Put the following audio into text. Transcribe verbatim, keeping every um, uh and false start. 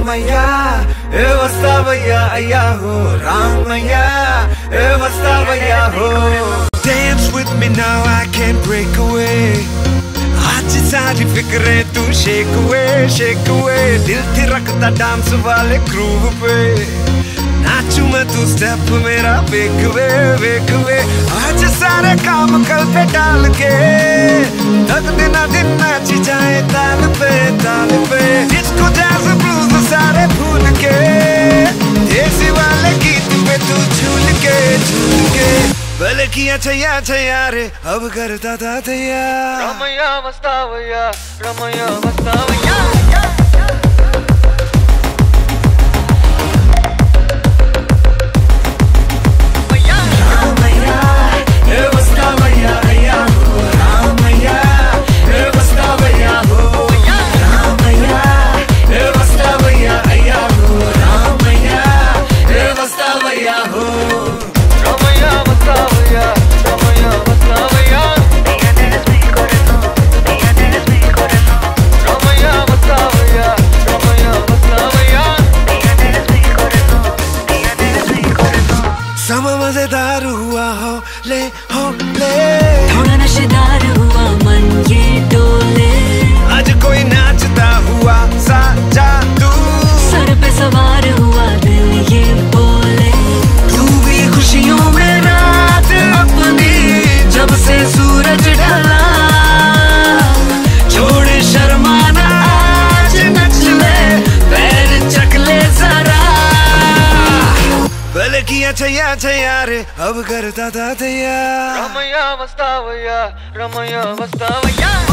Ramaiya Vastavaiya ayya ho, Ramaiya Vastavaiya ho. Dance with me now, I can't break away. आज सारी फिक्रें तू shake away, shake away. दिल थिरकता dance वाले groove पे, नाचूं मैं तू स्टेप मेरा वेक वे वेक वे. आज सारे काम कल पे डाल के तक दिना दिन नाची जाए ताल पे ताल पे. डिस्को जैज़ ब्लूज सारे भूल के, देसी वाले गीत पे तू झूल के झूल के. भले किया छैया छैया रे अब करता था तैयार. Ramaiya Vastavaiya, Ramaiya Vastavaiya. समा मजेदार हुआ हो ले हो ले, थोड़ा नशेदार हुआ मन ये डोले. आज कोई नाचता हुआ सा जादू, सर पे सवार हुआ दिल ये बोले. तू भी खुशियों में रात अपनी, जब से सूरज ढला. छोड़ शर्माना आज नच ले, पैर चक ले जरा. भले किया छैया छैया रे अब करता था तैयार. Ramaiya Vastavaiya, Ramaiya Vastavaiya.